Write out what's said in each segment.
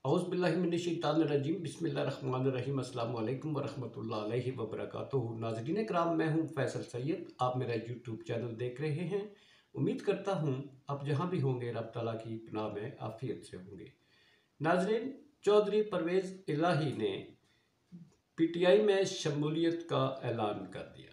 औज़ुबिल्लाहिमिनश्शैतानिर्रजीम बिस्मिल्लाहिर्रहमानिर्रहीम अस्सलामु अलैकुम वरहमतुल्लाहि वबरकातुहू। नाज़रीन किराम, मैं हूँ फैसल सैयद। आप मेरा यूट्यूब चैनल देख रहे हैं। उम्मीद करता हूँ आप जहाँ भी होंगे रब ताला की पनाह में आफियत से होंगे। नाज़रीन, चौधरी परवेज़ इलाही ने पीटीआई में शमूलियत का ऐलान कर दिया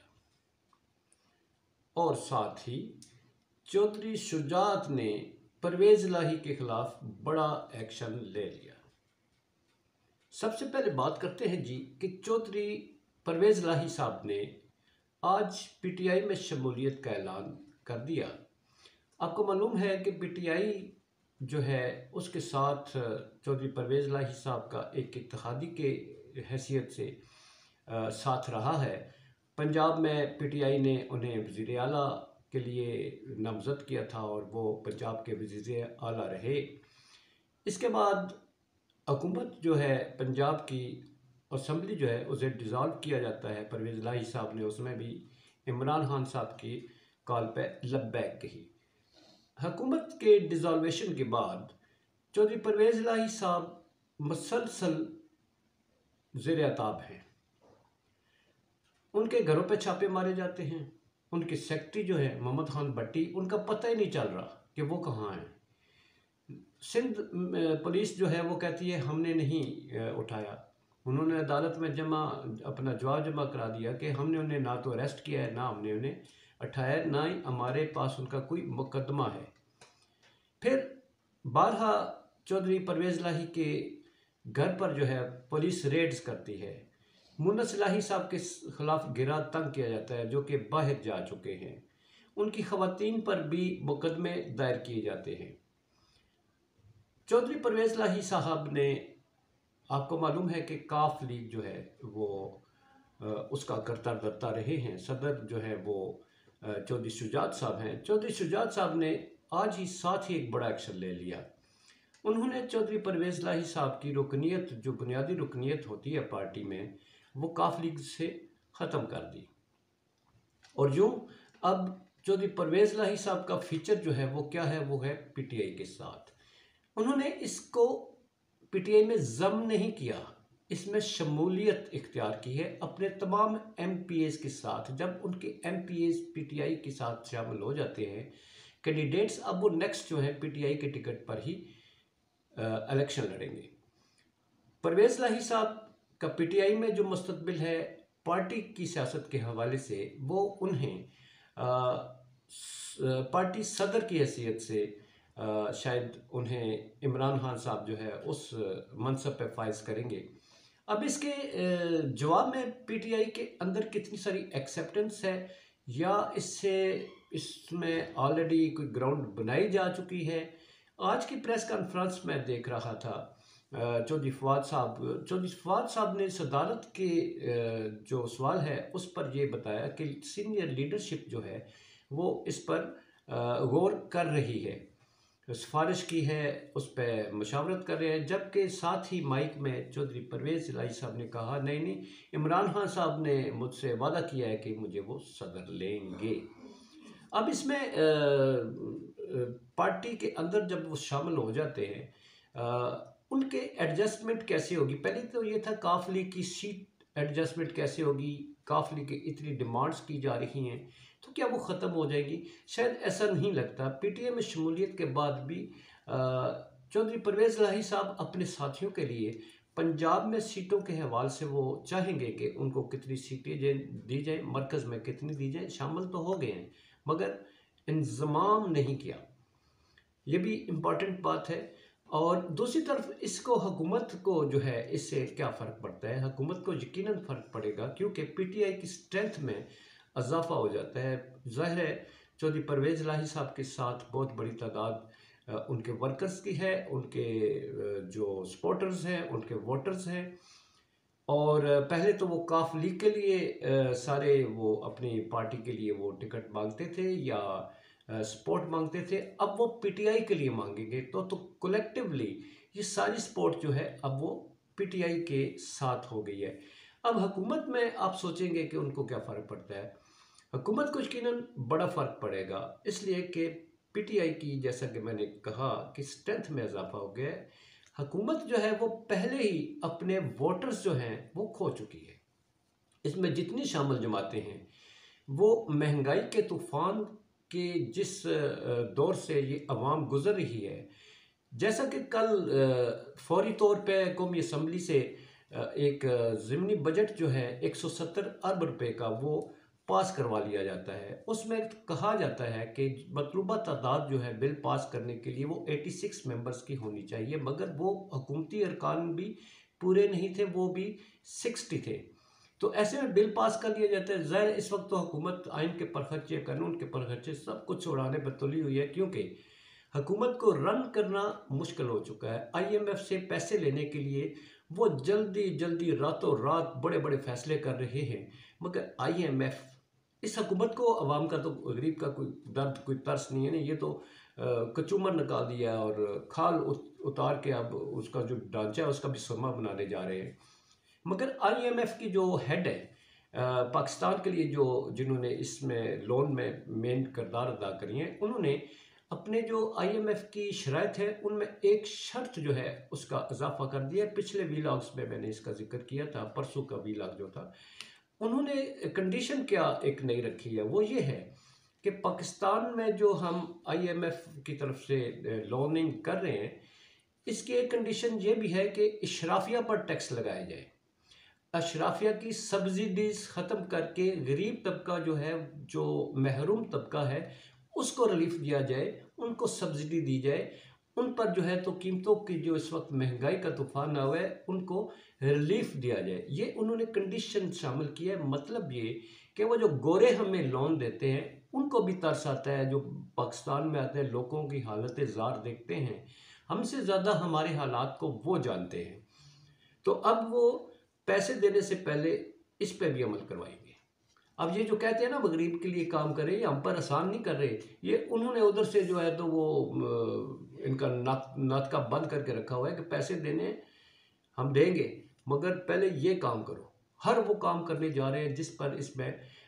और साथ ही चौधरी शुजात ने परवेज़ इलाही के खिलाफ बड़ा एक्शन ले लिया। सबसे पहले बात करते हैं जी कि चौधरी परवेज़ इलाही साहब ने आज पीटीआई में शमूलियत का ऐलान कर दिया। आपको मालूम है कि पीटीआई जो है उसके साथ चौधरी परवेज़ इलाही साहब का एक इत्तेहादी के हैसियत से साथ रहा है। पंजाब में पीटीआई ने उन्हें वज़ीर आला के लिए नामज़द किया था और वो पंजाब के वज़ीर आला रहे। इसके बाद हुकूमत जो है पंजाब की असम्बली जो है उसे डिज़ोल्व किया जाता है। परवेज़ इलाही साहब ने उसमें भी इमरान खान साहब की कॉल पे लब्बैक कही। हुकूमत के डिज़ोल्वेशन के बाद चौधरी परवेज़ इलाही साहब मुसलसल ज़ेर अताब हैं। उनके घरों पे छापे मारे जाते हैं। उनके सेक्रेटरी जो है मोहम्मद खान भट्टी, उनका पता ही नहीं चल रहा कि वो कहाँ हैं। सिंध पुलिस जो है वो कहती है हमने नहीं उठाया। उन्होंने अदालत में अपना जवाब जमा करा दिया कि हमने उन्हें ना तो अरेस्ट किया है, ना हमने उन्हें उठाया, ना ही हमारे पास उनका कोई मुकदमा है। फिर बारहा चौधरी परवेज़ इलाही के घर पर जो है पुलिस रेड्स करती है। मुन्नस इलाही साहब के खिलाफ गिरा तंग किया जाता है जो कि बाहर जा चुके हैं। उनकी खवातीन पर भी मुकदमे दायर किए जाते हैं। चौधरी परवेज़ इलाही साहब ने, आपको मालूम है कि काफ लीग जो है वो उसका करता धरता रहे हैं। सदर जो है वो चौधरी शुजात साहब हैं। चौधरी शुजात साहब ने आज ही साथ ही एक बड़ा एक्शन ले लिया। उन्होंने चौधरी परवेज़ इलाही साहब की रुकनीत, जो बुनियादी रुकनीत होती है पार्टी में, वो काफ लीग से ख़त्म कर दी। और यूँ अब चौधरी परवेज़ इलाही साहब का फीचर जो है वो क्या है, वो है पीटीआई के साथ। उन्होंने इसको पीटीआई में ज़म नहीं किया, इसमें शमूलियत इख्तियार की है अपने तमाम एमपीएस के साथ। जब उनके एमपीएस पीटीआई के साथ शामिल हो जाते हैं कैंडिडेट्स, अब वो नेक्स्ट जो है पीटीआई के टिकट पर ही इलेक्शन लड़ेंगे। परवेज़ इलाही साहब का पीटीआई में जो मुस्तकबिल है पार्टी की सियासत के हवाले से, वो उन्हें पार्टी सदर की हैसियत से शायद उन्हें इमरान खान साहब जो है उस मनसब पे फाइज करेंगे। अब इसके जवाब में पीटीआई के अंदर कितनी सारी एक्सेप्टेंस है या इसमें ऑलरेडी कोई ग्राउंड बनाई जा चुकी है। आज की प्रेस कॉन्फ्रेंस में देख रहा था चौधरी फवाद साहब ने सदारत के जो सवाल है उस पर यह बताया कि सीनियर लीडरशिप जो है वो इस पर गौर कर रही है, सिफारिश की है, उस पर मशावरत कर रहे हैं। जबकि साथ ही माइक में चौधरी परवेज़ इलाही साहब ने कहा नहीं, इमरान खान साहब ने मुझसे वादा किया है कि मुझे वो सदर लेंगे। अब इसमें पार्टी के अंदर जब वो शामिल हो जाते हैं उनके एडजस्टमेंट कैसे होगी। पहले तो ये था काफ लीग की सीट एडजस्टमेंट कैसे होगी। काफ लीग की इतनी डिमांड्स की जा रही हैं तो क्या वो ख़त्म हो जाएगी? शायद ऐसा नहीं लगता। पीटीआई में शमूलियत के बाद भी चौधरी परवेज़ इलाही साहब अपने साथियों के लिए पंजाब में सीटों के हवाले से वो चाहेंगे कि उनको कितनी सीटें दी जाए, मरकज़ में कितनी दी जाए। शामिल तो हो गए हैं मगर इंज़माम नहीं किया, ये भी इम्पॉर्टेंट बात है। और दूसरी तरफ इसको हुकूमत को जो है इससे क्या फ़र्क पड़ता है? हुकूमत को यकीनन फ़र्क पड़ेगा क्योंकि पीटीआई की स्ट्रेंथ में इजाफा हो जाता है। ज़ाहिर है चौधरी परवेज़ इलाही साहब के साथ बहुत बड़ी तादाद उनके वर्कर्स की है, उनके जो सपोर्टर्स हैं, उनके वोटर्स हैं। और पहले तो वो काफ लीग के लिए सारे वो अपनी पार्टी के लिए वो टिकट मांगते थे या सपोर्ट मांगते थे। अब वो पीटीआई के लिए मांगेंगे तो कलेक्टिवली ये सारी सपोर्ट जो है अब वो पीटीआई के साथ हो गई है। अब हुकूमत में आप सोचेंगे कि उनको क्या फ़र्क पड़ता है। हुकूमत को यकीनन बड़ा फ़र्क पड़ेगा, इसलिए कि पीटीआई की, जैसा कि मैंने कहा, कि स्ट्रेंथ में इजाफा हो गया है। हुकूमत जो है वो पहले ही अपने वोटर्स जो हैं वो खो चुकी है। इसमें जितनी शामिल जमातें हैं वो महंगाई के तूफान के जिस दौर से ये अवाम गुजर रही है, जैसा कि कल फौरी तौर पे कौमी असम्बली से एक ज़िमनी बजट जो है 170 अरब रुपए का वो पास करवा लिया जाता है। उसमें कहा जाता है कि मतलूबा तादाद जो है बिल पास करने के लिए वो 86 मेंबर्स की होनी चाहिए, मगर वो हुकूमती अरकान भी पूरे नहीं थे, वो भी 60 थे। तो ऐसे में बिल पास कर लिया जाता है। ज़ाहिर इस वक्त तो हुकूमत आइन के परखर्चे, कानून के परखर्चे सब कुछ उड़ाने पर तुली हुई है, क्योंकि हुकूमत को रन करना मुश्किल हो चुका है। IMF से पैसे लेने के लिए वो जल्दी जल्दी रातों रात बड़े बड़े फैसले कर रहे हैं, मगर IMF इस हुकूमत को, अवाम का तो, गरीब का कोई दर्द कोई तरस नहीं है ना। ये तो कचूमर निकाल दिया और खाल उतार के अब उसका जो ढांचा है उसका भी सुरमा बनाने जा रहे हैं। मगर IMF की जो हेड है पाकिस्तान के लिए, जो जिन्होंने इसमें लोन में मेन किरदार अदा करी है, उन्होंने अपने जो IMF की शराइत है उनमें एक शर्त जो है उसका इजाफा कर दिया। पिछले वीलॉग्स में मैंने इसका जिक्र किया था, परसों का वीलॉग जो था, उन्होंने कंडीशन क्या एक नई रखी है, वो ये है कि पाकिस्तान में जो हम IMF की तरफ से लोनिंग कर रहे हैं, इसकी एक कंडीशन ये भी है कि इशराफिया पर टैक्स लगाया जाए। अशराफिया की सब्सिडीज ख़त्म करके गरीब तबका जो है, जो महरूम तबका है, उसको रिलीफ दिया जाए, उनको सब्सिडी दी जाए। उन पर जो है तो कीमतों की जो इस वक्त महंगाई का तूफान आ हुआ है, उनको रिलीफ दिया जाए। ये उन्होंने कंडीशन शामिल की है। मतलब ये कि वो जो गोरे हमें लोन देते हैं उनको भी तरस आता है, जो पाकिस्तान में आते हैं लोगों की हालत ज़ार देखते हैं, हमसे ज़्यादा हमारे हालात को वो जानते हैं। तो अब वो पैसे देने से पहले इस पे भी अमल करवाएंगे। अब ये जो कहते हैं ना, वो गरीब के लिए काम करें, ये हम पर आसान नहीं कर रहे। ये उन्होंने उधर से जो है तो वो इनका नाटका बंद करके रखा हुआ है कि पैसे देने हम देंगे, मगर पहले ये काम करो। हर वो काम करने जा रहे हैं जिस पर इसमें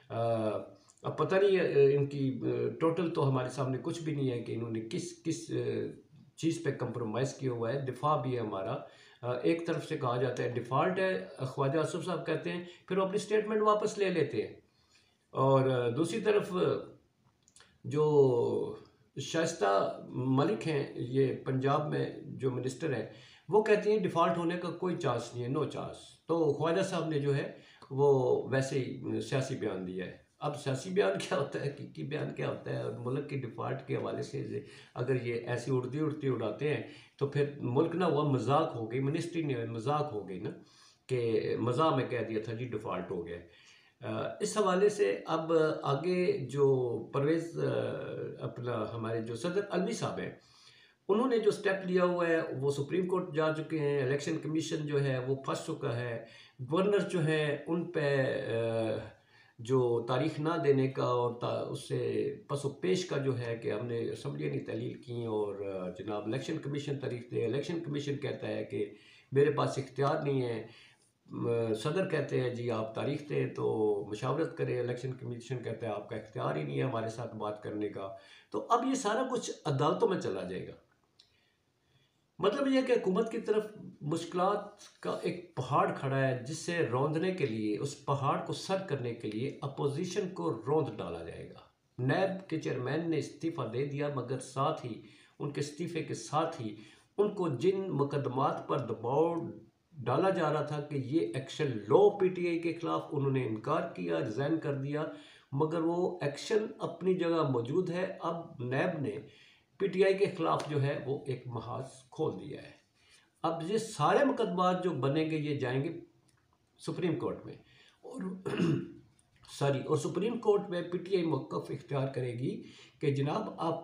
अब पता नहीं है इनकी टोटल तो हमारे सामने कुछ भी नहीं है कि इन्होंने किस किस चीज़ पे कंप्रोमाइज़ किया हुआ है। दिफा भी है हमारा। एक तरफ से कहा जाता है डिफ़ॉल्ट है, ख्वाजा आसिफ साहब कहते हैं, फिर वो अपनी स्टेटमेंट वापस ले लेते हैं। और दूसरी तरफ जो शाइस्ता मलिक हैं, ये पंजाब में जो मिनिस्टर हैं, वो कहती हैं डिफ़ॉल्ट होने का कोई चांस नहीं है, नो चांस। तो ख्वाजा साहब ने जो है वो वैसे ही सियासी बयान दिया है। अब सियासी बयान क्या होता है, की बयान क्या होता है, और मुल्क की डिफ़ॉल्ट के हवाले से अगर ये ऐसी उड़ती उड़ती उड़ाते हैं तो फिर मुल्क ना हुआ मजाक हो गई, मिनिस्ट्री नहीं मजाक हो गई ना, कि मज़ाक में कह दिया था जी डिफ़ॉल्ट हो गया। इस हवाले से अब आगे जो परवेज़ अपना हमारे जो सदर अलवी साहब हैं, उन्होंने जो स्टेप लिया हुआ है, वो सुप्रीम कोर्ट जा चुके हैं। इलेक्शन कमीशन जो है वो फंस चुका है। गवर्नर जो है उन पे जो तारीख ना देने का और उससे पसो पेश का जो है कि हमने असम्बलियाँ नहीं तहलील की और जनाब इलेक्शन कमीशन तारीख दे। इलेक्शन कमीशन कहता है कि मेरे पास इख्तियार नहीं है। सदर कहते हैं जी आप तारीख दें तो मशावरत करें। इलेक्शन कमीशन कहता है आपका इख्तियार ही नहीं है हमारे साथ बात करने का। तो अब ये सारा कुछ अदालतों में चला जाएगा। मतलब यह कि हुकूमत की तरफ मुश्किलात का एक पहाड़ खड़ा है, जिससे रौंदने के लिए, उस पहाड़ को सर करने के लिए अपोजिशन को रौंद डाला जाएगा। नैब के चेयरमैन ने इस्तीफ़ा दे दिया, मगर साथ ही उनके इस्तीफ़े के साथ ही उनको जिन मुकदमात पर दबाव डाला जा रहा था कि ये एक्शन लो PTI के ख़िलाफ़, उन्होंने इनकार किया, रिज़ाइन कर दिया, मगर वो एक्शन अपनी जगह मौजूद है। अब नैब ने PTI के ख़िलाफ़ जो है वो एक महाज खोल दिया है। अब ये सारे मुकदमात जो बनेंगे ये जाएंगे सुप्रीम कोर्ट में, और सॉरी, और सुप्रीम कोर्ट में PTI मौक़िफ़ इख्तियार करेगी कि जनाब आप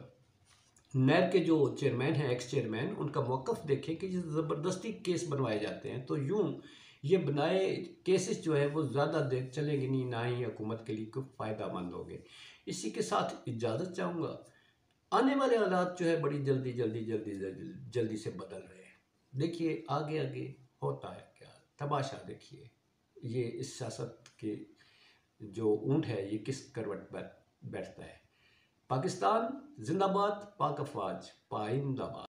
नैब के जो चेयरमैन हैं, एक्स चेयरमैन, उनका मौक़िफ़ देखें कि ज़बरदस्ती केस बनवाए जाते हैं, तो यूँ ये बनाए केसेस जो है वो ज़्यादा देर चलेंगे नहीं, ना ही हुकूमत के लिए कोई फ़ायदा मंद होंगे। इसी के साथ इजाज़त चाहूँगा। आने वाले हालात जो है बड़ी जल्दी जल्दी जल्दी जल्दी जल्दी से बदल रहे हैं। देखिए आगे आगे होता है क्या, तमाशा देखिए। ये इस सियासत के जो ऊँट है ये किस करवट पर बैठता है। पाकिस्तान जिंदाबाद, पाक अफवाज पाइंदाबाद।